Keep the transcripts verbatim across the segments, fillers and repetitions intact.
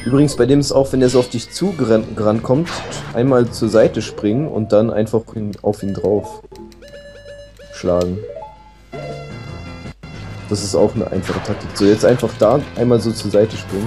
Übrigens, bei dem ist auch, wenn er so auf dich zugerannt kommt, einmal zur Seite springen und dann einfach ihn, auf ihn drauf schlagen. Das ist auch eine einfache Taktik. So, jetzt einfach da einmal so zur Seite springen.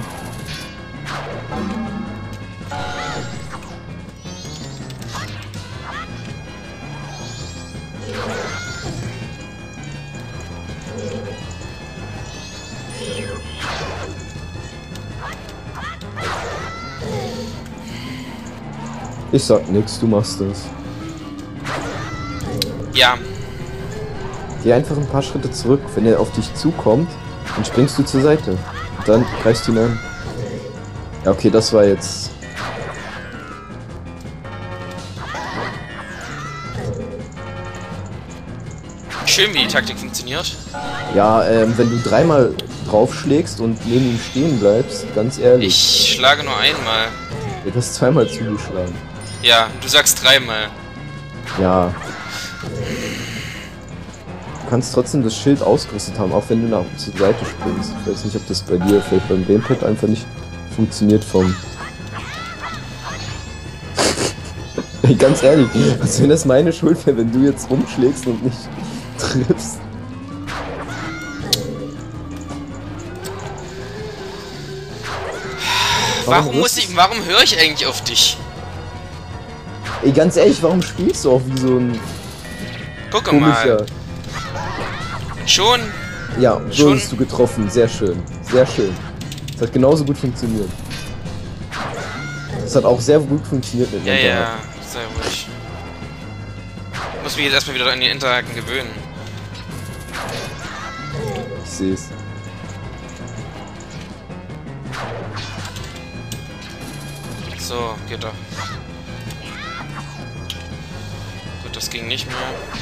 Ich sag nix, du machst das. Ja. Geh einfach ein paar Schritte zurück. Wenn er auf dich zukommt, dann springst du zur Seite. Und dann greifst du ihn an. Ja, okay, das war jetzt... Schön, wie die Taktik funktioniert. Ja, ähm, wenn du dreimal draufschlägst und neben ihm stehen bleibst, ganz ehrlich. Ich schlage nur einmal. Du hast zweimal zugeschlagen. Ja, du sagst dreimal. Ja. Du kannst trotzdem das Schild ausgerüstet haben, auch wenn du nach zur Seite springst. Ich weiß nicht, ob das bei dir vielleicht beim Gamepad einfach nicht funktioniert vom... Ey, ganz ehrlich, was wenn das meine Schuld wäre, wenn du jetzt rumschlägst und nicht triffst? Warum, warum muss ich, warum höre ich eigentlich auf dich? Ey, ganz ehrlich, warum spielst du auch wie so ein... Guck komischer... mal. Schon. Ja, so Schon. hast du getroffen. Sehr schön. Sehr schön. Das hat genauso gut funktioniert. Das hat auch sehr gut funktioniert mit dem Ja, Interhaken. ja, sehr ruhig. Ich muss mich jetzt erstmal wieder an die Interhaken gewöhnen. Ich seh's. So, geht doch. Gut, das ging nicht mehr.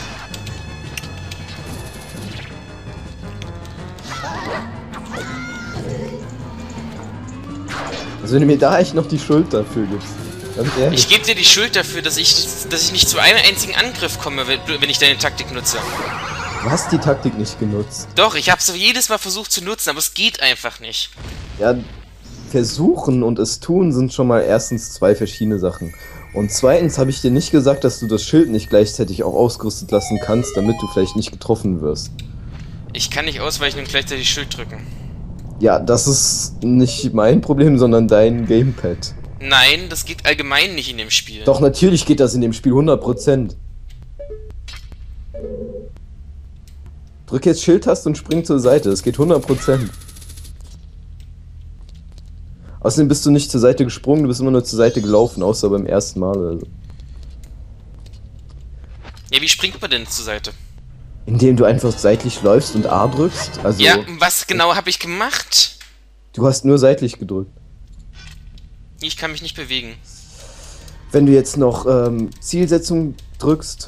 Also wenn du mir da echt noch die Schuld dafür gibst. Ganz ehrlich. Ich gebe dir die Schuld dafür, dass ich, dass ich nicht zu einem einzigen Angriff komme, wenn, wenn ich deine Taktik nutze. Du hast die Taktik nicht genutzt. Doch, ich habe es jedes Mal versucht zu nutzen, aber es geht einfach nicht. Ja, versuchen und es tun sind schon mal erstens zwei verschiedene Sachen. Und zweitens habe ich dir nicht gesagt, dass du das Schild nicht gleichzeitig auch ausgerüstet lassen kannst, damit du vielleicht nicht getroffen wirst. Ich kann nicht ausweichen und gleichzeitig Schild drücken. Ja, das ist nicht mein Problem, sondern dein Gamepad. Nein, das geht allgemein nicht in dem Spiel. Doch, natürlich geht das in dem Spiel hundert Prozent. Drück jetzt Schildtaste und spring zur Seite, das geht hundert Prozent. Außerdem bist du nicht zur Seite gesprungen, du bist immer nur zur Seite gelaufen, außer beim ersten Mal oder so. Ja, wie springt man denn zur Seite? Indem du einfach seitlich läufst und A drückst, also... Ja, was genau habe ich gemacht? Du hast nur seitlich gedrückt. Ich kann mich nicht bewegen. Wenn du jetzt noch ähm, Zielsetzung drückst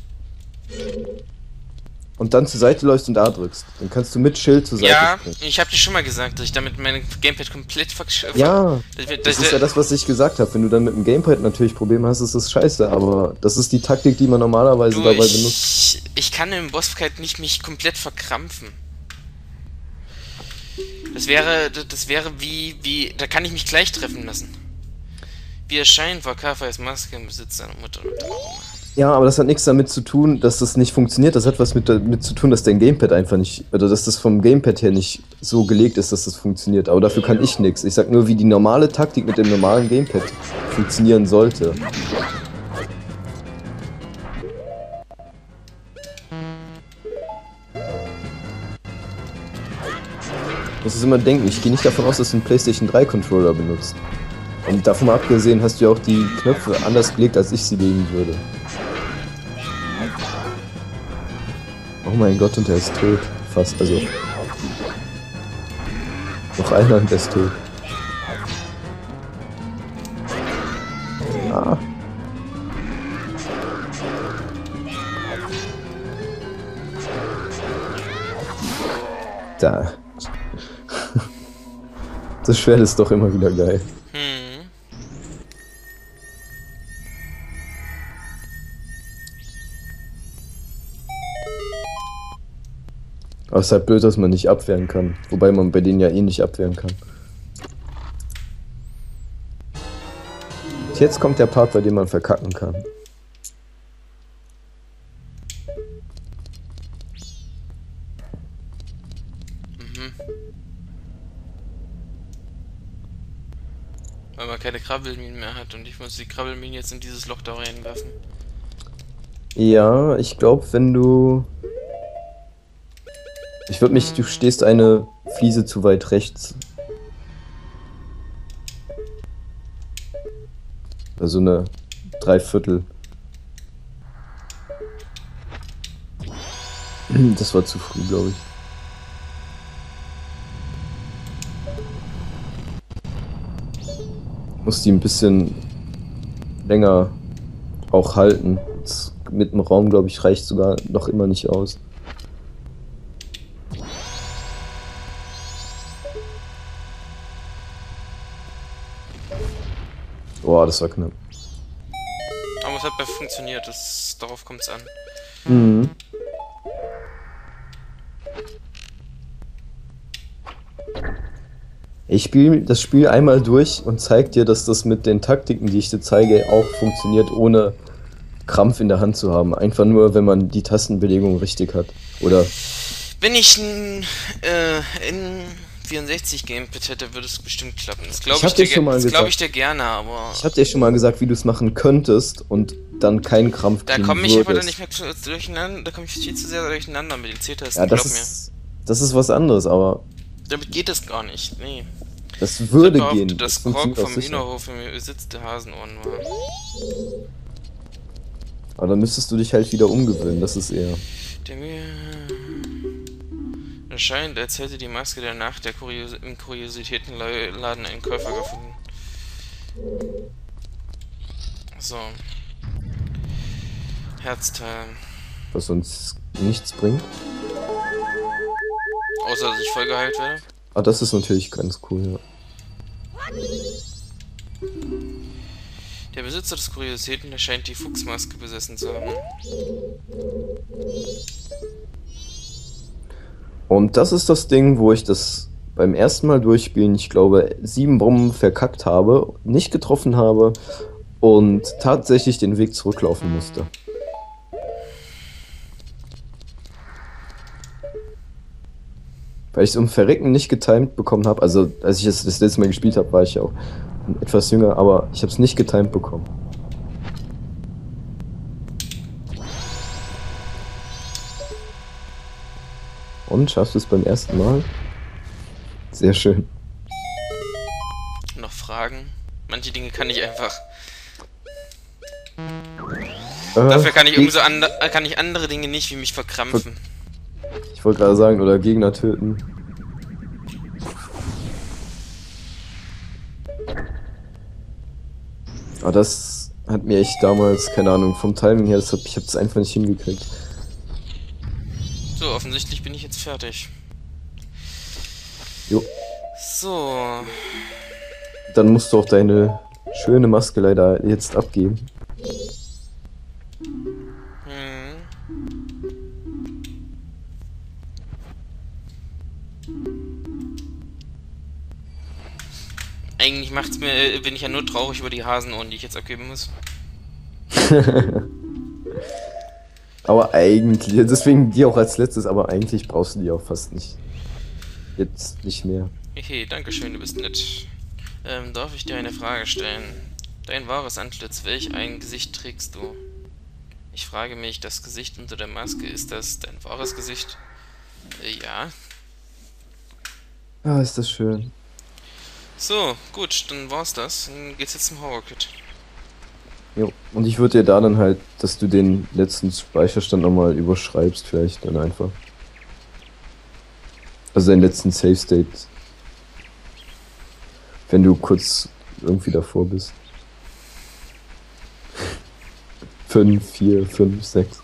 und dann zur Seite läufst und A drückst, dann kannst du mit Schild zur Seite Ja, springen. ich habe dir schon mal gesagt, dass ich damit mein Gamepad komplett versch... Ja, das, das, das, ist ja das, was ich gesagt habe. Wenn du dann mit dem Gamepad natürlich Probleme hast, ist das scheiße, aber das ist die Taktik, die man normalerweise du, dabei ich, benutzt. Ich kann im Bossfight nicht mich komplett verkrampfen. Das wäre, das wäre wie, wie, da kann ich mich gleich treffen lassen. Wie erscheint vor Kafais Maske im Besitz seiner Mutter und Trauma. Ja, aber das hat nichts damit zu tun, dass das nicht funktioniert. Das hat was mit damit zu tun, dass dein Gamepad einfach nicht, oder dass das vom Gamepad her nicht so gelegt ist, dass das funktioniert. Aber dafür kann ich nichts. Ich sag nur, wie die normale Taktik mit dem normalen Gamepad funktionieren sollte. Du musst es immer denken, ich gehe nicht davon aus, dass du einen PlayStation drei Controller benutzt. Und davon mal abgesehen hast du ja auch die Knöpfe anders gelegt, als ich sie legen würde. Oh mein Gott, und er ist tot. Fast, also... Noch einer und er ist tot. Ah. Da. Das Schwert ist doch immer wieder geil. Hm. Aber es ist halt blöd, dass man nicht abwehren kann. Wobei man bei denen ja eh nicht abwehren kann. Jetzt kommt der Part, bei dem man verkacken kann. Mhm. Weil man keine Krabbelminen mehr hat und ich muss die Krabbelminen jetzt in dieses Loch da reinwerfen. Ja, ich glaube, wenn du... Ich würde mich... Du stehst eine Fliese zu weit rechts. Also eine Dreiviertel. Das war zu früh, glaube ich. Muss die ein bisschen länger auch halten. Das mit dem Raum, glaube ich, reicht sogar noch immer nicht aus. Boah, das war knapp. Aber es hat bei funktioniert, das, darauf kommt es an. Mhm. Ich spiele das Spiel einmal durch und zeig dir, dass das mit den Taktiken, die ich dir zeige, auch funktioniert, ohne Krampf in der Hand zu haben. Einfach nur, wenn man die Tastenbelegung richtig hat. Oder? Wenn ich ein äh, N vierundsechzig Gamepad hätte, würde es bestimmt klappen. Das glaube Ich ich, hab dir dir, schon mal das glaub gesagt. ich dir gerne, aber... Ich hab dir schon mal gesagt, wie du es machen könntest und dann keinen Krampf Da kriegen komme ich aber dann würdest. nicht mehr durcheinander, da komme ich viel zu sehr durcheinander mit den C-Tasten, Ja, das glaub mir. ist, das ist was anderes, aber Damit geht es gar nicht, nee. das würde Ich gehen. behaupte, dass Das Grog funktioniert auch vom sicher. Hühnerhof im Besitz der Hasenohren war. Aber dann müsstest du dich halt wieder umgewöhnen, das ist eher... Der mir... Es scheint, als hätte die Maske der Nacht der Kurios im Kuriositätenladen einen Käufer gefunden. So. Herzteil. Was uns nichts bringt. Außer, dass ich voll geheilt werde. Ah, das ist natürlich ganz cool, ja. Der Besitzer des Kuriositäten scheint die Fuchsmaske besessen zu haben. Und das ist das Ding, wo ich das beim ersten Mal durchspielen, ich glaube, sieben Bomben verkackt habe, nicht getroffen habe und tatsächlich den Weg zurücklaufen musste. Weil ich es um Verrecken nicht getimed bekommen habe. Also, als ich es das letzte Mal gespielt habe, war ich ja auch etwas jünger, aber ich habe es nicht getimed bekommen. Und schaffst du es beim ersten Mal? Sehr schön. Noch Fragen? Manche Dinge kann ich einfach. Äh, Dafür kann ich Geg- umso andere, kann ich andere Dinge nicht, wie mich verkrampfen. Ich wollte gerade sagen, oder Gegner töten. Aber das hat mir echt damals, keine Ahnung, vom Timing her, das hab, ich hab's einfach nicht hingekriegt. So, offensichtlich bin ich jetzt fertig. Jo. So. Dann musst du auch deine schöne Maske leider jetzt abgeben. Hm. Eigentlich macht's mir, äh, bin ich ja nur traurig über die Hasenohren, die ich jetzt abgeben muss. Aber eigentlich, deswegen die auch als letztes, aber eigentlich brauchst du die auch fast nicht. Jetzt nicht mehr. Hey, dankeschön, du bist nett. Ähm, darf ich dir eine Frage stellen? Dein wahres Antlitz, welch ein Gesicht trägst du? Ich frage mich, das Gesicht unter der Maske, ist das dein wahres Gesicht? Äh, ja. Ah, ist das schön. So, gut, dann war's das. Dann geht's jetzt zum Horror-Kit. Jo. Und ich würde dir da dann halt, dass du den letzten Speicherstand nochmal überschreibst, vielleicht dann einfach. Also den letzten Save State. Wenn du kurz irgendwie davor bist. fünf, vier, fünf, sechs.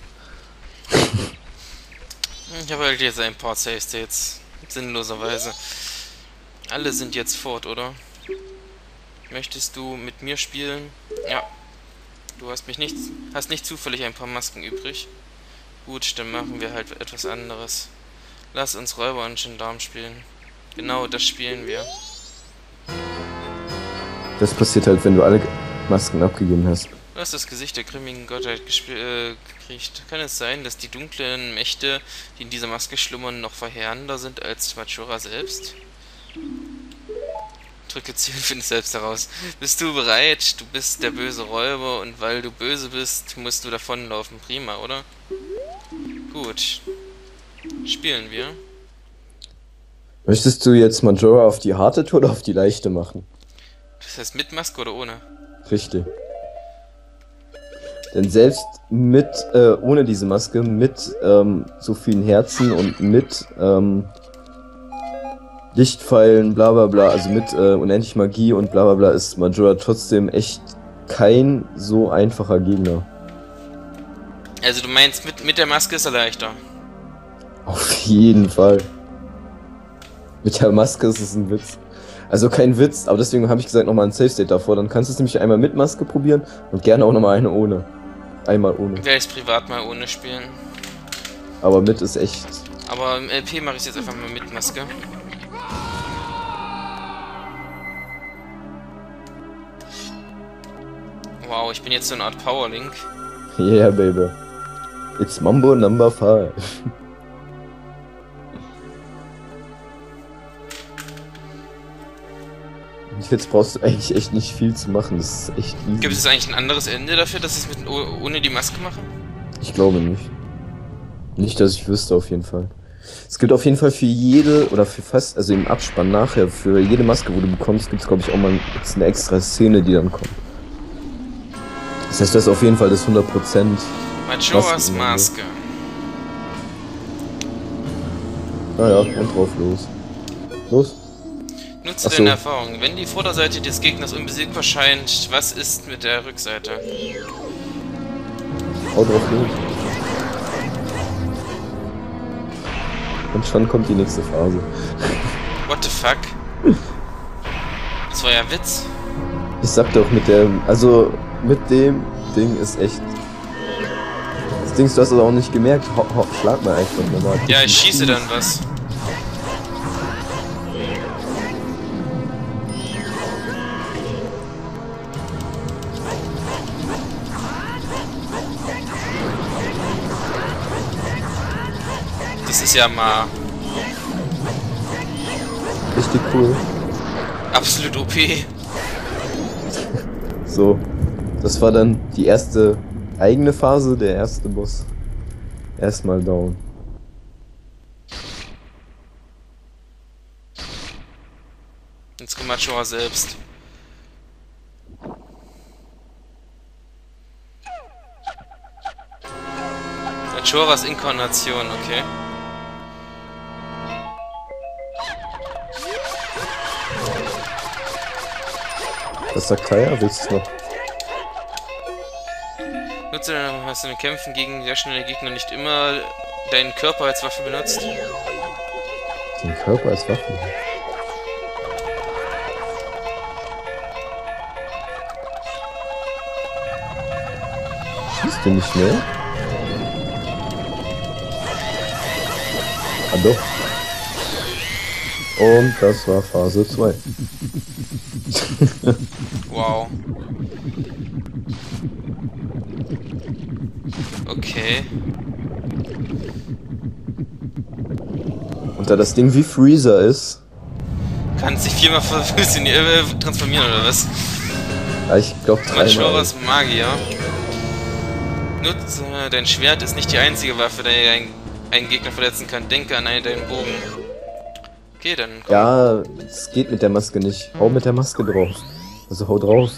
Ich habe halt jetzt ein paar Save States. Sinnloserweise. Alle sind jetzt fort, oder? Möchtest du mit mir spielen? Ja. Du hast mich nicht, hast nicht zufällig ein paar Masken übrig. Gut, dann machen wir halt etwas anderes. Lass uns Räuber und Gendarm spielen. Genau, das spielen wir. Das passiert halt, wenn du alle Masken abgegeben hast. Du hast das Gesicht der grimmigen Gottheit äh, gekriegt. Kann es sein, dass die dunklen Mächte, die in dieser Maske schlummern, noch verheerender sind als Majora selbst? Drücke Ziel und finde es selbst heraus. Bist du bereit? Du bist der böse Räuber und weil du böse bist, musst du davonlaufen. Prima, oder? Gut. Spielen wir. Möchtest du jetzt Majora auf die harte Tour oder auf die leichte machen? Das heißt mit Maske oder ohne? Richtig. Denn selbst mit, äh, ohne diese Maske, mit ähm, so vielen Herzen und mit ähm, Lichtpfeilen, bla bla bla, also mit äh, unendlich Magie und bla bla bla, ist Majora trotzdem echt kein so einfacher Gegner. Also du meinst, mit, mit der Maske ist er leichter? Auf jeden Fall. Mit der Maske ist es ein Witz. Also kein Witz, aber deswegen habe ich gesagt, nochmal ein Safe State davor. Dann kannst du es nämlich einmal mit Maske probieren und gerne auch nochmal eine ohne. Einmal ohne. Werde ich es privat mal ohne spielen. Aber mit ist echt... Aber im L P mache ich es jetzt einfach mal mit Maske. Wow, ich bin jetzt so eine Art Powerlink. Yeah, baby. It's Mambo number five. Jetzt brauchst du eigentlich echt nicht viel zu machen, das ist echt easy. Gibt es eigentlich ein anderes Ende dafür, dass ich es mit ohne die Maske mache? Ich glaube nicht. Nicht, dass ich wüsste, auf jeden Fall. Es gibt auf jeden Fall für jede, oder für fast, also im Abspann nachher, für jede Maske, wo du bekommst, gibt es glaube ich auch mal jetzt eine extra Szene, die dann kommt. Das heißt, das ist auf jeden Fall das hundert Prozent. Majoras Maske. Naja, und drauf los. Los. Nutze Ach so. deine Erfahrung. Wenn die Vorderseite des Gegners unbesiegbar scheint, was ist mit der Rückseite? Hau drauf los. Und schon kommt die nächste Phase. What the fuck? Das war ja ein Witz. Ich sag doch mit dem, also mit dem Ding ist echt... Das Ding, du hast es auch nicht gemerkt, ho, ho, schlag mal einfach nochmal. Ja, ich schieße dann was. Das ist ja mal Richtig cool. absolut O P. So, das war dann die erste eigene Phase, der erste Boss. Erstmal down. Jetzt kommt Majora selbst. Majoras Inkarnation, okay. Was sagt Kaya? Willst du es noch? Nutze deine, hast du in den Kämpfen gegen sehr schnelle Gegner nicht immer deinen Körper als Waffe benutzt? Den Körper als Waffe? Schießt du nicht mehr? Ah doch. Und das war Phase zwei. Wow. Okay. Und da das Ding wie Freezer ist... Kann sich viermal fusionieren, äh, transformieren oder was? Ja, ich glaube dreimal. Majoras Magier. Nutze, dein Schwert ist nicht die einzige Waffe, die einen, einen Gegner verletzen kann. Denke an einen deinen Bogen. Okay, dann komm. Ja, es geht mit der Maske nicht. Hau mit der Maske drauf. Also hau drauf.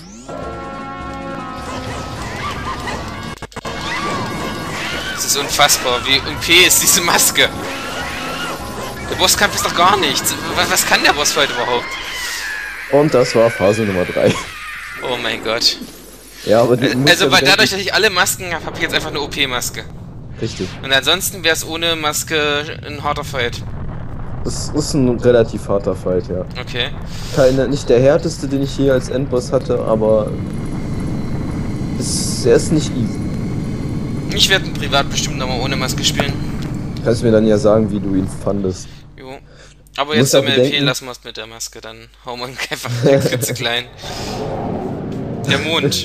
Das ist unfassbar. Wie O P ist diese Maske? Der Bosskampf ist doch gar nichts. Was, was kann der Bossfight überhaupt? Und das war Phase Nummer drei. Oh mein Gott. Ja, aber die Äh, muss Also ja weil bedenken- dadurch, dass ich alle Masken habe, habe ich jetzt einfach eine O P-Maske. Richtig. Und ansonsten wäre es ohne Maske ein harter Fight. Das ist ein relativ harter Fight, ja. Okay. Keine, nicht der härteste, den ich je als Endboss hatte, aber ist, er ist nicht easy. Ich werde privat bestimmt nochmal ohne Maske spielen. Kannst mir dann ja sagen, wie du ihn fandest. Jo. Aber Du jetzt musst im auch L P bedenken- lassen wir es mit der Maske, dann hauen wir ihn einfach direkt viel zu klein. Der Mond.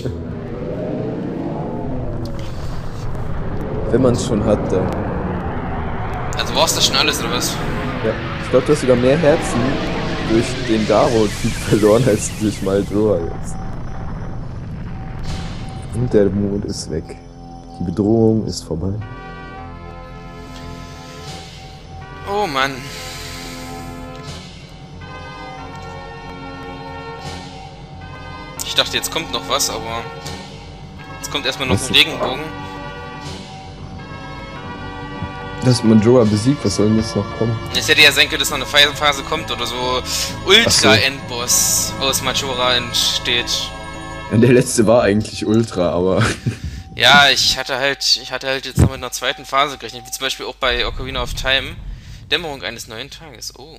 Wenn man es schon hat, dann. Also war's das schon alles, oder was? Ja. Ich glaube, du hast sogar mehr Herzen durch den Garo-Typ verloren als durch Maldora jetzt. Und der Mond ist weg. Die Bedrohung ist vorbei. Oh Mann. Ich dachte, jetzt kommt noch was, aber jetzt kommt erstmal noch ein Regenbogen. Dass Majora besiegt, was soll denn jetzt noch kommen? Es hätte ja sein können, dass noch eine Phase kommt oder so Ultra-Endboss aus Majora entsteht. Ja, der letzte war eigentlich Ultra, aber... Ja, ich hatte halt, ich hatte halt jetzt noch mit einer zweiten Phase gerechnet, wie zum Beispiel auch bei Ocarina of Time. Dämmerung eines neuen Tages. Oh.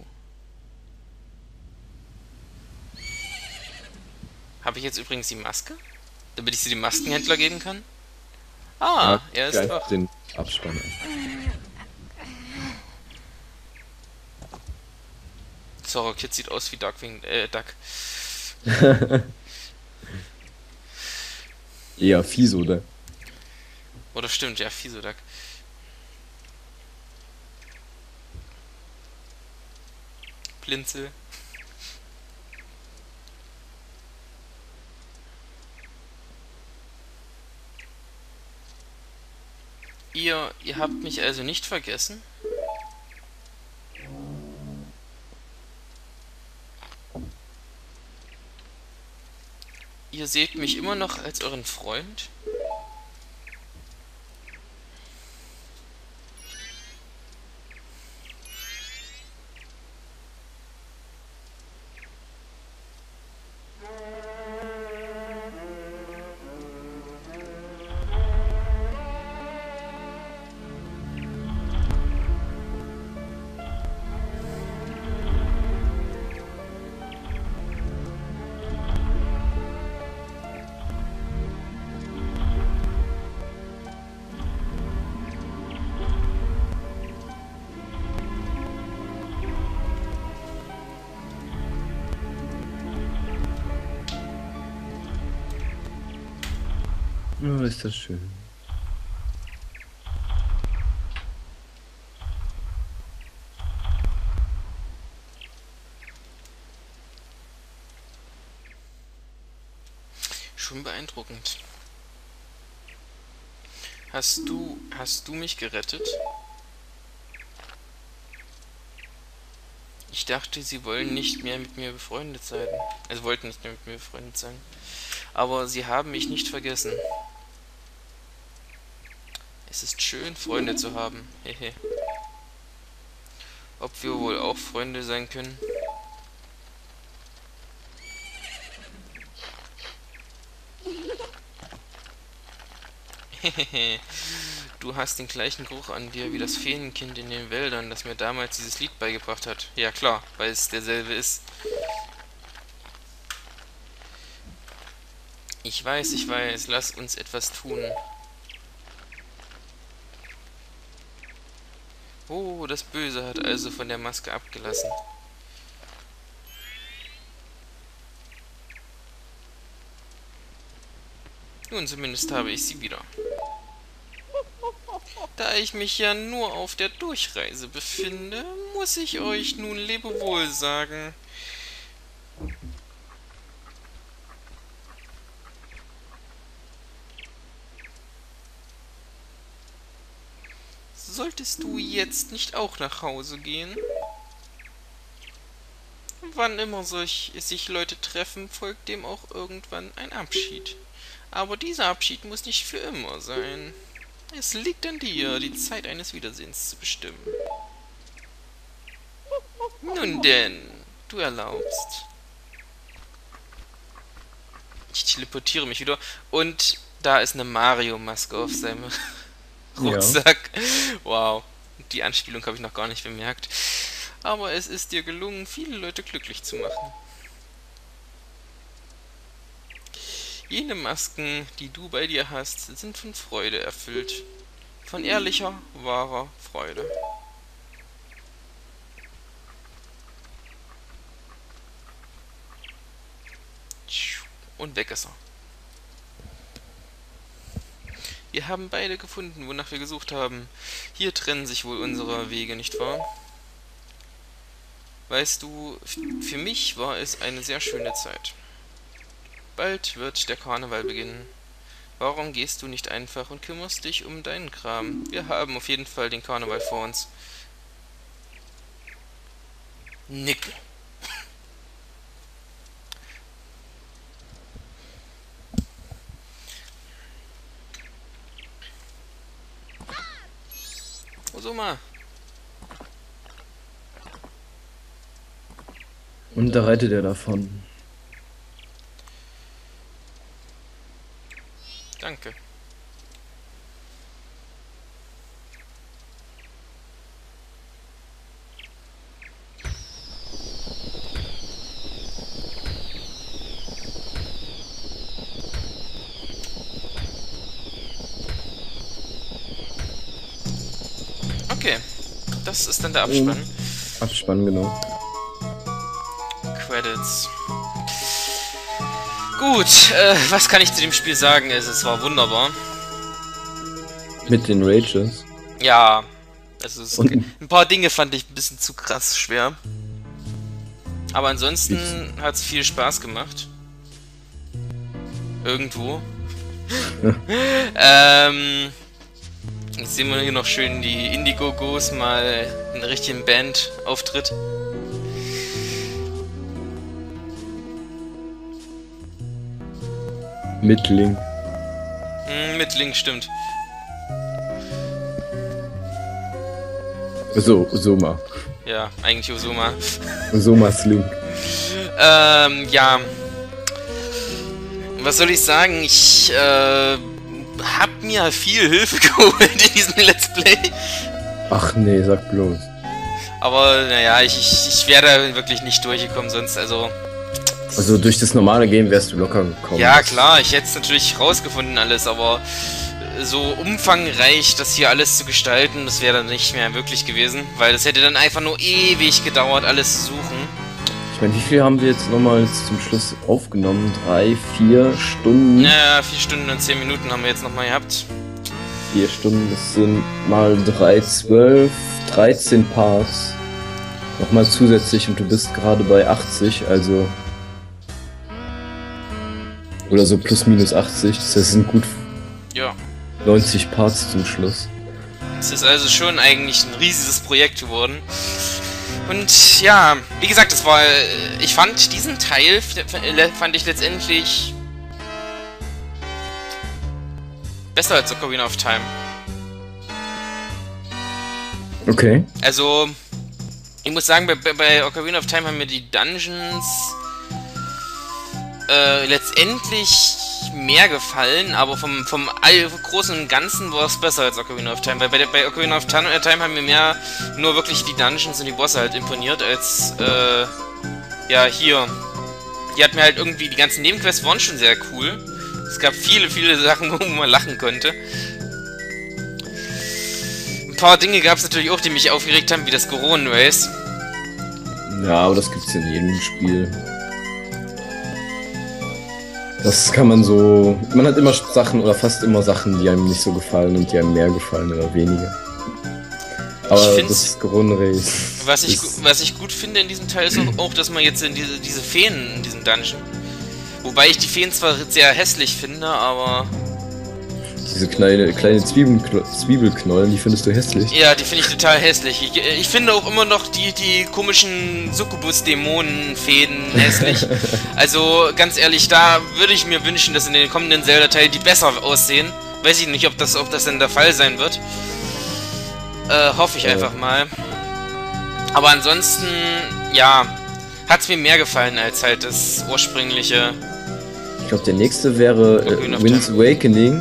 Habe ich jetzt übrigens die Maske? Damit ich sie dem Maskenhändler geben kann? Ah, Ja, er ist gleich wach. den Abspann an. Sora Kid sieht aus wie Darkwing, äh, Duck. Eher fies, oder? Oder stimmt, ja, Fiso Duck. Blinzel. Ihr, ihr habt mich also nicht vergessen? Ihr seht mich immer noch als euren Freund? Oh, ist das schön. Schon beeindruckend. Hast du, hast du mich gerettet? Ich dachte, sie wollen nicht mehr mit mir befreundet sein. Also wollten nicht mehr mit mir befreundet sein. Aber sie haben mich nicht vergessen. Es ist schön, Freunde zu haben. Hehe. Ob wir wohl auch Freunde sein können? Hehehe. Du hast den gleichen Geruch an dir wie das Feenkind in den Wäldern, das mir damals dieses Lied beigebracht hat. Ja klar, weil es derselbe ist. Ich weiß, ich weiß, lass uns etwas tun. Oh, das Böse hat also von der Maske abgelassen. Nun, zumindest habe ich sie wieder. Da ich mich ja nur auf der Durchreise befinde, muss ich euch nun Lebewohl sagen. Solltest du jetzt nicht auch nach Hause gehen? Wann immer solch, sich Leute treffen, folgt dem auch irgendwann ein Abschied. Aber dieser Abschied muss nicht für immer sein. Es liegt an dir, die Zeit eines Wiedersehens zu bestimmen. Nun denn, du erlaubst. Ich teleportiere mich wieder und da ist eine Mario-Maske auf seinem Rucksack. Ja. Wow, die Anspielung habe ich noch gar nicht bemerkt. Aber es ist dir gelungen, viele Leute glücklich zu machen. Jene Masken, die du bei dir hast, sind von Freude erfüllt. Von ehrlicher, wahrer Freude. Und weg ist er. Wir haben beide gefunden, wonach wir gesucht haben. Hier trennen sich wohl unsere Wege, nicht wahr? Weißt du, für mich war es eine sehr schöne Zeit. Bald wird der Karneval beginnen. Warum gehst du nicht einfach und kümmerst dich um deinen Kram? Wir haben auf jeden Fall den Karneval vor uns. Nickel. Osoma. Und da reitet er davon. Danke. Okay, das ist dann der Abspann. Abspann, genau. Credits. Gut, äh, was kann ich zu dem Spiel sagen? Es, es war wunderbar. Mit den Rages. Ja, es ist Und ein paar Dinge fand ich ein bisschen zu krass schwer. Aber ansonsten hat es viel Spaß gemacht. Irgendwo. ähm, jetzt sehen wir hier noch schön die Indiegogos mal in der richtigen Band-Auftritt. mit Link. Mm, mit Link, stimmt. So, Osoma. Ja, eigentlich Osoma. Osomas Link. Ähm, ja. Was soll ich sagen? Ich, äh, hab mir viel Hilfe geholt in diesem Let's Play. Ach nee, sag bloß. Aber, naja, ich, ich, ich wäre da wirklich nicht durchgekommen, sonst, also... Also durch das normale Game wärst du locker gekommen. Ja, klar, ich hätte es natürlich rausgefunden alles, aber so umfangreich das hier alles zu gestalten, das wäre dann nicht mehr möglich gewesen, weil das hätte dann einfach nur ewig gedauert, alles zu suchen. Ich meine, wie viel haben wir jetzt nochmal jetzt zum Schluss aufgenommen? Drei, vier Stunden? Ja, vier Stunden und zehn Minuten haben wir jetzt nochmal gehabt. Vier Stunden, das sind mal drei, zwölf, dreizehn Parts. Nochmal zusätzlich und du bist gerade bei achtzig, also... Oder so plus minus achtzig, das heißt, es sind gut Ja. neunzig Parts zum Schluss. Es ist also schon eigentlich ein riesiges Projekt geworden. Und ja, wie gesagt, es war, ich fand diesen Teil, fand ich letztendlich besser als Ocarina of Time. Okay. Also, ich muss sagen, bei, bei Ocarina of Time haben mir die Dungeons äh, letztendlich mehr gefallen, aber vom, vom all, Großen und Ganzen war es besser als Ocarina of Time, weil bei, der, bei Ocarina of Time haben mir mehr nur wirklich die Dungeons und die Bosse halt imponiert, als, äh, ja, hier. Die hat mir halt irgendwie, die ganzen Nebenquests waren schon sehr cool. Es gab viele, viele Sachen, wo man lachen konnte. Ein paar Dinge gab es natürlich auch, die mich aufgeregt haben, wie das Goron Race. Ja, aber das gibt's in jedem Spiel. Das kann man so... Man hat immer Sachen, oder fast immer Sachen, die einem nicht so gefallen und die einem mehr gefallen oder weniger. Aber das Grundrace... Was ich, was ich gut finde in diesem Teil ist auch, auch dass man jetzt in diese, diese Feen in diesem Dungeon... Wobei ich die Feen zwar sehr hässlich finde, aber... Diese kleine, kleine Zwiebelkno Zwiebelknollen, die findest du hässlich? Ja, die finde ich total hässlich. Ich, ich finde auch immer noch die, die komischen Succubus-Dämonen-Fäden hässlich. Also, ganz ehrlich, da würde ich mir wünschen, dass in den kommenden Zelda-Teilen die besser aussehen. Weiß ich nicht, ob das, ob das denn der Fall sein wird. Äh, hoffe ich äh. einfach mal. Aber ansonsten, ja, hat es mir mehr gefallen als halt das ursprüngliche. Ich glaube, der nächste wäre äh, Wind's Awakening.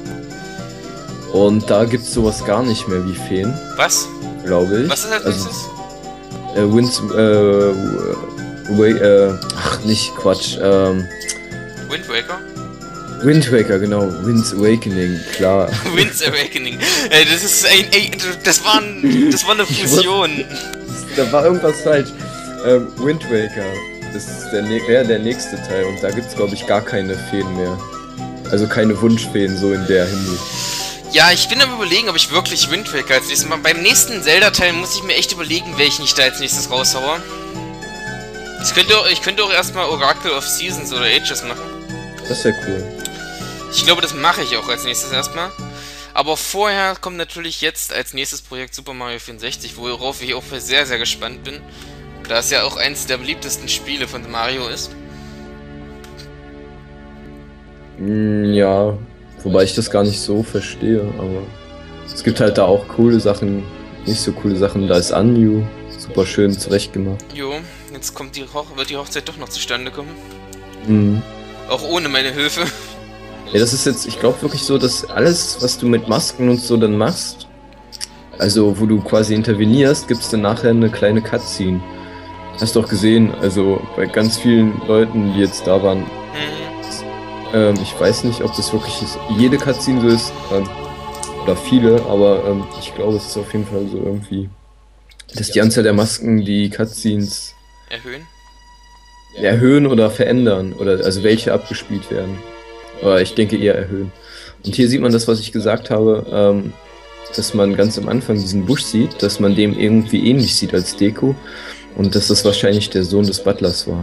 Und da gibt's sowas gar nicht mehr wie Feen. Was? Glaube ich. Was ist als nächstes? Also, äh, Wind's, äh, Way, äh, ach, nicht Quatsch, ähm... Wind Waker? Wind Waker, genau. Wind's Awakening, klar. Wind's Awakening. Ey, das ist, ey, ey, das war, ein, das war eine Fusion. Da war irgendwas falsch. Ähm, Wind Waker, das ist der, wäre der nächste Teil und da gibt's, glaube ich, gar keine Feen mehr. Also keine Wunschfeen, so in der Hinsicht. Ja, ich bin am überlegen, ob ich wirklich Wind Waker als nächstes Mal... Beim nächsten Zelda-Teil muss ich mir echt überlegen, welchen ich da als nächstes raushaue. Ich könnte auch, ich könnte auch erstmal Oracle of Seasons oder Ages machen. Das wäre cool. Ich glaube, das mache ich auch als nächstes erstmal. Aber vorher kommt natürlich jetzt als nächstes Projekt Super Mario vierundsechzig, worauf ich auch sehr, sehr gespannt bin. Da es ja auch eins der beliebtesten Spiele von Mario ist. Ja, wobei ich das gar nicht so verstehe, aber es gibt halt da auch coole Sachen, nicht so coole Sachen. Da ist Anju, super schön zurechtgemacht. Jo, jetzt kommt die Hoch wird die Hochzeit doch noch zustande kommen. Mhm. Auch ohne meine Hilfe. Ja, das ist jetzt, ich glaube wirklich so, dass alles, was du mit Masken und so dann machst, also wo du quasi intervenierst, gibt es dann nachher eine kleine Cutscene. Hast du auch gesehen, also bei ganz vielen Leuten, die jetzt da waren. Mhm. Ähm, ich weiß nicht, ob das wirklich ist, jede Cutscene so ist, ähm, oder viele, aber ähm, ich glaube, es ist auf jeden Fall so irgendwie, dass die Anzahl der Masken die Cutscenes Erhöhen? erhöhen oder verändern, oder also welche abgespielt werden. Aber ich denke eher erhöhen. Und hier sieht man das, was ich gesagt habe, ähm, dass man ganz am Anfang diesen Busch sieht, dass man dem irgendwie ähnlich sieht als Deko und dass das wahrscheinlich der Sohn des Butlers war. Mhm.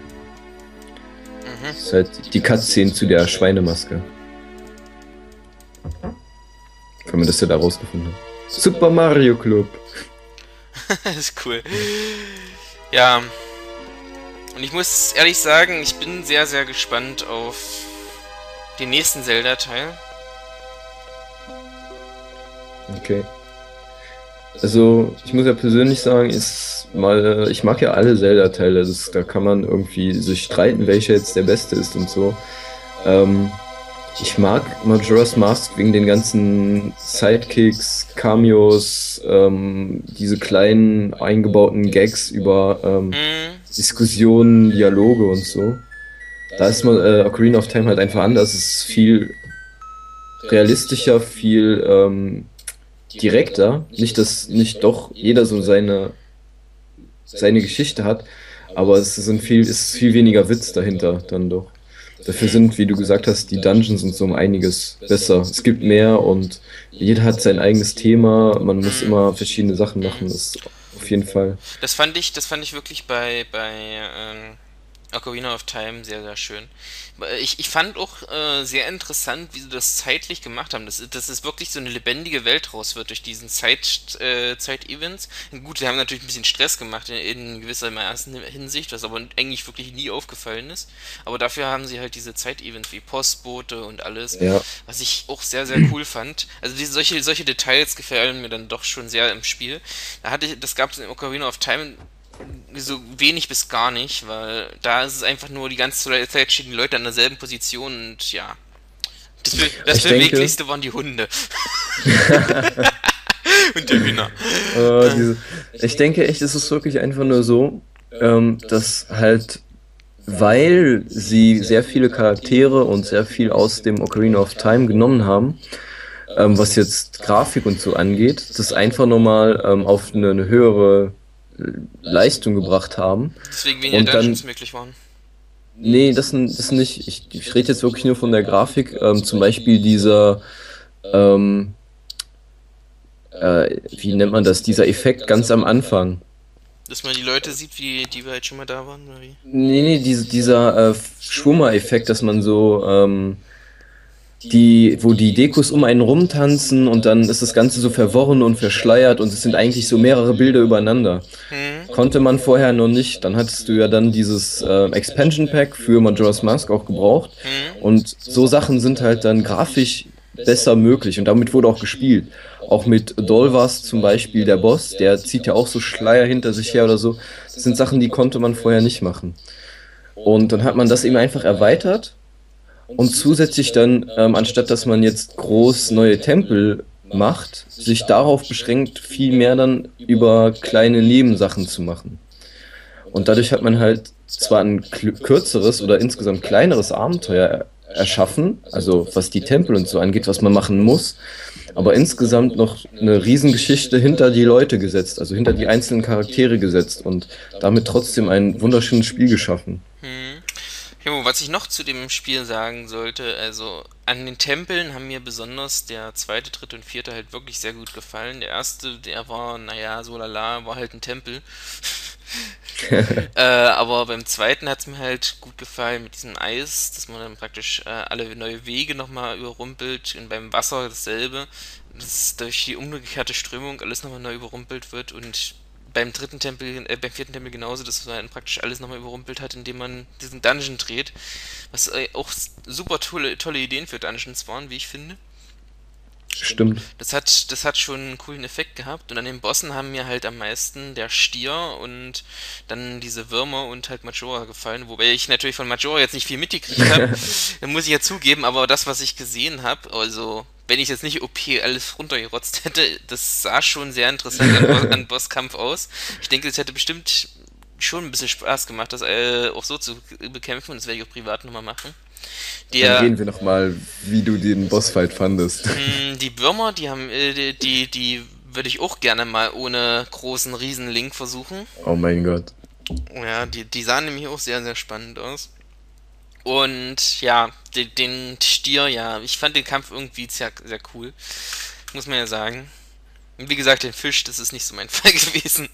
Das ist halt die Cutscene zu der Schweinemaske. Wenn man das ja da rausgefunden hat. Super Mario Club! Das ist cool. Ja. Und ich muss ehrlich sagen, ich bin sehr, sehr gespannt auf den nächsten Zelda-Teil. Okay. Also, ich muss ja persönlich sagen, ist mal, ich mag ja alle Zelda-Teile, das- da kann man irgendwie sich streiten, welcher jetzt der beste ist und so. Ähm, ich mag Majora's Mask wegen den ganzen Sidekicks, Cameos, ähm, diese kleinen eingebauten Gags über ähm, Mhm. Diskussionen, Dialoge und so. Da ist man äh, Ocarina of Time halt einfach anders, es ist viel realistischer, viel ähm, direkter. Nicht, dass nicht doch jeder so seine, seine Geschichte hat, aber es sind viel, ist viel weniger Witz dahinter dann doch. Dafür sind, wie du gesagt hast, die Dungeons und so um einiges besser. Es gibt mehr und jeder hat sein eigenes Thema, man muss immer verschiedene Sachen machen, das ist auf jeden Fall. Das fand ich, das fand ich wirklich bei, bei ähm, Ocarina of Time sehr, sehr schön. Ich, ich fand auch äh, sehr interessant, wie sie das zeitlich gemacht haben, dass, dass es wirklich so eine lebendige Welt raus wird durch diesen Zeit, äh, Zeit-Events. Gut, sie haben natürlich ein bisschen Stress gemacht in, in gewisser ersten Hinsicht, was aber eigentlich wirklich nie aufgefallen ist. Aber dafür haben sie halt diese Zeit-Events wie Postbote und alles, Ja. was ich auch sehr, sehr cool fand. Also diese, solche, solche Details gefallen mir dann doch schon sehr im Spiel. Da hatte ich, das gab es in Ocarina of Time so wenig bis gar nicht, weil da ist es einfach nur die ganze Zeit stehen die Leute an derselben Position und ja. Das, Be das Ich denke- Beweglichste waren die Hunde. Und der Hühner. Äh, diese, ich denke echt, es ist wirklich einfach nur so, ähm, dass halt, weil sie sehr viele Charaktere und sehr viel aus dem Ocarina of Time genommen haben, ähm, was jetzt Grafik und so angeht, das einfach nochmal ähm, auf eine, eine höhere Leistung gebracht haben. Deswegen weniger Und dann- Dungeons möglich waren. Nee, das, n- das nicht. Ich, ich rede jetzt wirklich nur von der Grafik. Ähm, zum Beispiel dieser, ähm, äh, wie nennt man das, dieser Effekt ganz am Anfang. Dass man die Leute sieht, wie die wir halt schon mal da waren, oder wie? Nee, nee, diese, dieser äh, Schwummer-Effekt, dass man so, ähm, die, wo die Dekos um einen rumtanzen und dann ist das Ganze so verworren und verschleiert und es sind eigentlich so mehrere Bilder übereinander. Hm? Konnte man vorher noch nicht. Dann hattest du ja dann dieses äh, Expansion Pack für Majora's Mask auch gebraucht. Hm? Und so Sachen sind halt dann grafisch besser möglich und damit wurde auch gespielt. Auch mit Dolvas zum Beispiel, der Boss, der zieht ja auch so Schleier hinter sich her oder so. Das sind Sachen, die konnte man vorher nicht machen. Und dann hat man das eben einfach erweitert und zusätzlich dann, ähm, anstatt dass man jetzt groß neue Tempel macht, sich darauf beschränkt, viel mehr dann über kleine Nebensachen zu machen. Und dadurch hat man halt zwar ein kl- kürzeres oder insgesamt kleineres Abenteuer er- erschaffen, also was die Tempel und so angeht, was man machen muss, aber insgesamt noch eine Riesengeschichte hinter die Leute gesetzt, also hinter die einzelnen Charaktere gesetzt und damit trotzdem ein wunderschönes Spiel geschaffen. Hm. Jo, was ich noch zu dem Spiel sagen sollte, also an den Tempeln haben mir besonders der zweite, dritte und vierte halt wirklich sehr gut gefallen. Der erste, der war, naja, so lala, war halt ein Tempel. Äh, aber beim zweiten hat es mir halt gut gefallen mit diesem Eis, dass man dann praktisch äh, alle neue Wege nochmal überrumpelt und beim Wasser dasselbe, dass durch die umgekehrte Strömung alles nochmal neu überrumpelt wird und beim dritten Tempel, äh, beim vierten Tempel genauso, dass man praktisch alles nochmal überrumpelt hat, indem man diesen Dungeon dreht, was äh, auch super tolle, tolle Ideen für Dungeons waren, wie ich finde. Stimmt. Das hat, das hat schon einen coolen Effekt gehabt. Und an den Bossen haben mir halt am meisten der Stier und dann diese Würmer und halt Majora gefallen. Wobei ich natürlich von Majora jetzt nicht viel mitgekriegt habe. Da muss ich ja zugeben, aber das, was ich gesehen habe, also wenn ich jetzt nicht O P alles runtergerotzt hätte, das sah schon sehr interessant an, Bo- an Bosskampf aus. Ich denke, es hätte bestimmt schon ein bisschen Spaß gemacht, das äh, auch so zu bekämpfen. Und das werde ich auch privat nochmal machen. Dann Der, reden wir nochmal, wie du den Bossfight fandest. Mm, Die Würmer, die haben, äh, die, die, die würde ich auch gerne mal ohne großen Riesenlink versuchen. Oh mein Gott. Ja, die, die sahen nämlich auch sehr, sehr spannend aus. Und ja, den, den Stier, ja, ich fand den Kampf irgendwie sehr, sehr cool. Muss man ja sagen. Und wie gesagt, den Fisch, das ist nicht so mein Fall gewesen.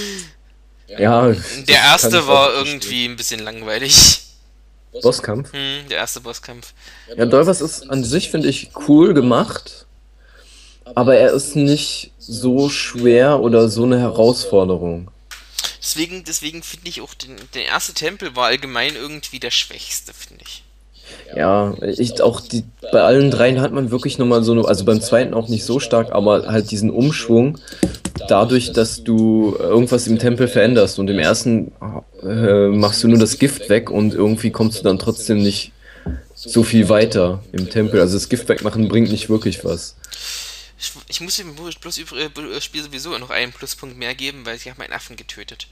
Ja, Der das kann erste ich war auch verstehen. irgendwie ein bisschen langweilig. Bosskampf? Hm, der erste Bosskampf. Ja, Dolphus ist an sich, finde ich, cool gemacht, aber er ist nicht so schwer oder so eine Herausforderung. Deswegen, deswegen finde ich auch, den, der erste Tempel war allgemein irgendwie der schwächste, finde ich. Ja, ich auch die bei allen dreien hat man wirklich nochmal so eine, also beim zweiten auch nicht so stark, aber halt diesen Umschwung, dadurch, dass du irgendwas im Tempel veränderst und im ersten äh, machst du nur das Gift weg und irgendwie kommst du dann trotzdem nicht so viel weiter im Tempel. Also das Gift wegmachen bringt nicht wirklich was. Ich, ich muss dem bloß über, äh, Spiel sowieso noch einen Pluspunkt mehr geben, weil ich habe meinen Affen getötet.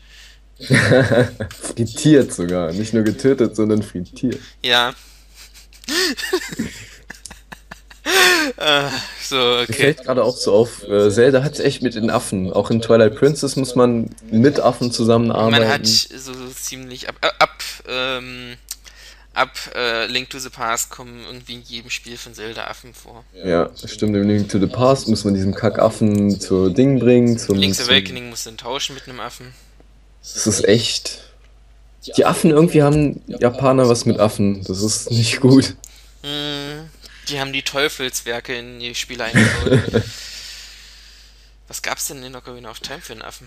Frittiert sogar, nicht nur getötet, sondern frittiert. Ja, äh, so, Mir okay. fällt gerade auch so auf, äh, Zelda hat es echt mit den Affen. Auch in Twilight Princess muss man mit Affen Man hat zusammenarbeiten. so, so ziemlich ab, ab, ab, ähm, ab äh, Link to the Past kommen irgendwie in jedem Spiel von Zelda Affen vor. Ja, stimmt. Im Link to the Past muss man diesen Kackaffen zur Ding bringen, zum, Link's zum. Awakening musst du ihn tauschen mit einem Affen. Das ist echt. Die Affen irgendwie haben Japaner was mit Affen. Das ist nicht gut. Hm, die haben die Teufelswerke in die Spiele eingebaut. Was gab's denn in Ocarina of Time für einen Affen?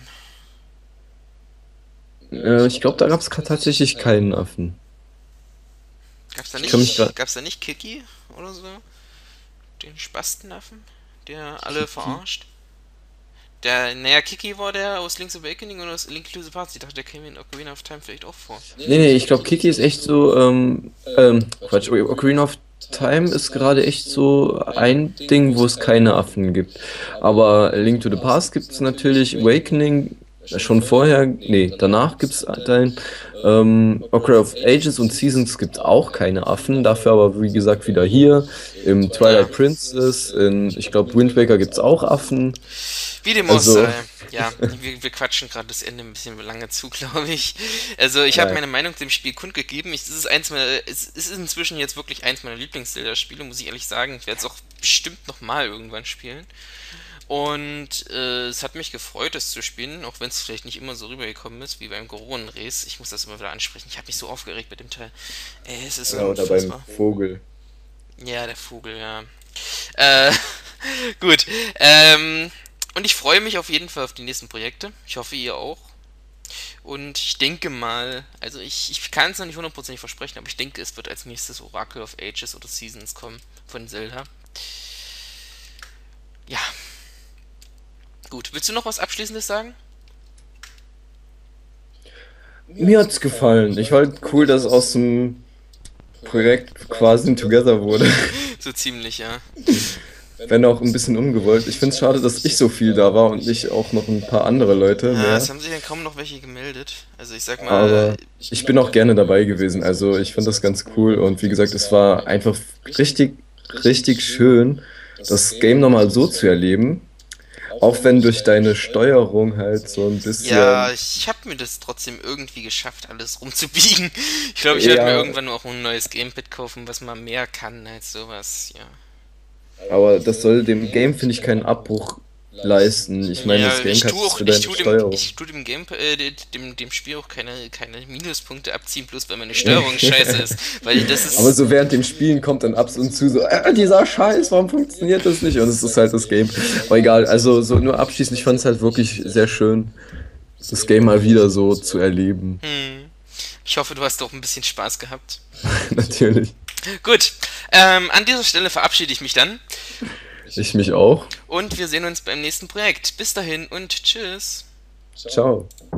Äh, ich glaube, da gab es tatsächlich keinen Affen. Gab's da Ich kann mich nicht, gerade. gab's da nicht Kiki oder so? Den Spastenaffen, der alle verarscht? Der, naja, Kiki war der aus Link's Awakening oder aus Link to the Past. Ich dachte, der käme in Ocarina of Time vielleicht auch vor. Nee, nee, ich glaube, Kiki ist echt so, ähm, ähm, Quatsch, Ocarina of Time ist gerade echt so ein Ding, wo es keine Affen gibt. Aber Link to the Past gibt es natürlich, Awakening äh, schon vorher, nee, danach gibt es dann, ähm, Ocarina of Ages und Seasons gibt es auch keine Affen, dafür aber, wie gesagt, wieder hier, im Ja, Twilight Princess, in, ich glaube, Wind Waker gibt es auch Affen, wie dem auch also, sei. Ja, wir, wir quatschen gerade das Ende ein bisschen lange zu, glaube ich. Also, ich habe ja, meine Meinung dem Spiel kundgegeben. Ich, es ist eins meiner, es, es ist inzwischen jetzt wirklich eins meiner Lieblings-Zelda-Spiele, muss ich ehrlich sagen. Ich werde es auch bestimmt nochmal irgendwann spielen. Und äh, es hat mich gefreut, es zu spielen, auch wenn es vielleicht nicht immer so rübergekommen ist wie beim Goron-Race. Ich muss das immer wieder ansprechen. Ich habe mich so aufgeregt mit dem Teil. Ey, es ist so ja, oder beim unfassbar. Vogel. Ja, der Vogel, ja. Äh, gut. Ähm, und ich freue mich auf jeden Fall auf die nächsten Projekte. Ich hoffe, ihr auch. Und ich denke mal, also ich, ich kann es noch nicht hundertprozentig versprechen, aber ich denke, es wird als nächstes Oracle of Ages oder Seasons kommen von Zelda. Ja, gut. Willst du noch was Abschließendes sagen? Mir hat's gefallen. Ich fand cool, dass aus dem Projekt quasi ein Together wurde. So ziemlich, ja. Wenn auch ein bisschen ungewollt. Ich finde es schade, dass ich so viel da war und nicht auch noch ein paar andere Leute Ja, es mehr. haben sich dann kaum noch welche gemeldet. Also ich sag mal, Aber ich bin auch gerne dabei gewesen. Also ich fand das ganz cool. Und wie gesagt, es war einfach richtig, richtig schön, das Game nochmal so zu erleben. Auch wenn durch deine Steuerung halt so ein Ja, bisschen. ich habe mir das trotzdem irgendwie geschafft, alles rumzubiegen. Ich glaube, ich werde mir Ja, irgendwann auch ein neues Gamepad kaufen, was mal mehr kann als sowas, ja. aber das soll dem Game, finde ich, keinen Abbruch leisten. Ich meine, Ja, das ich Gamepad tue ist auch, für ich deine tue dem, Steuerung. ich tue dem Game, äh, dem, dem Spiel auch keine, keine Minuspunkte abziehen, bloß weil meine Steuerung scheiße ist. Weil das Aber ist, so während dem Spielen kommt dann ab und zu so, äh, dieser Scheiß, warum funktioniert das nicht? Und es ist halt das Game. Aber egal, also so nur abschließend, ich fand es halt wirklich sehr schön, das Game mal wieder so zu erleben. hm, ich hoffe, du hast auch ein bisschen Spaß gehabt. Natürlich. Gut, ähm, an dieser Stelle verabschiede ich mich dann Ich mich auch. und wir sehen uns beim nächsten Projekt. Bis dahin und tschüss. Ciao.